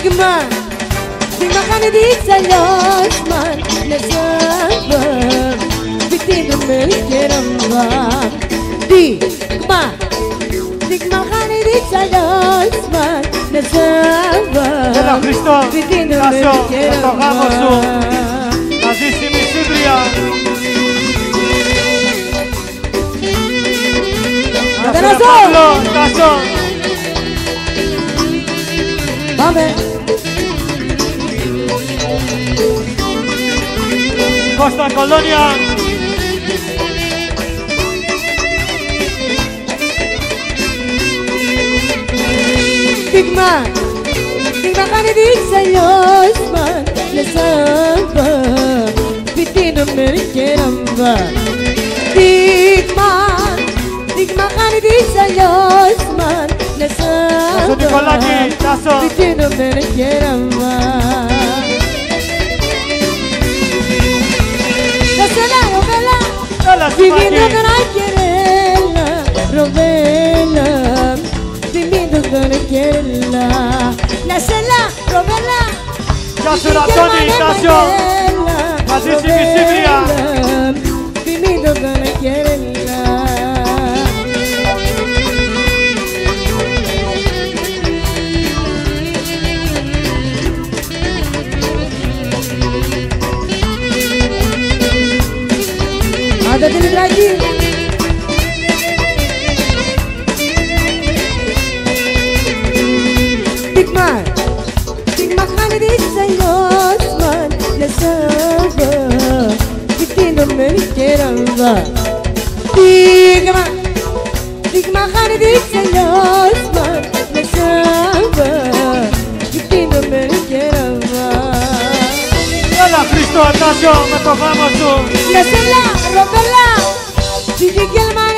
Stigma κάνει δίξα λιώσμαν Νεσάβα Βιτίνο με κεράμβα Stigma κάνει δίξα λιώσμαν Νεσάβα Έλα Χριστό, Τάσο, με το γάμο σου να ζήσει η Μισήβρια. Τάσο. Πάμε. Κώστα Κολόνια. Stigma κάνει δίξα λιώσμαν Νεσάβα Βιτίνο με κεράμβα Stigma κάνει δίξα λιώσμαν Τάσο Νικολάκη, Τάσο. Βιτίνο με κεράμβα Τάσελα ροβέλα Βιτίνο με κερέλα Ροβέλα Vivendo con querella La sella rovella Γεια σου Ρατώνη, Τάσο. Να ζήσει η Μισήβρια. Vivendo con querella Άντε την Ιβραγή Stigma κάνει δίξα λιώσμαν Νεσάβα Βιτίνο με κεράμβα Stigma κάνει δίξα λιώσμαν Νεσάβα Βιτίνο με κεράμβα Έλα Χριστό, Τάσο, με το γάμο σου. Νεσέλα, ροβέλα Σιγή γελμάνα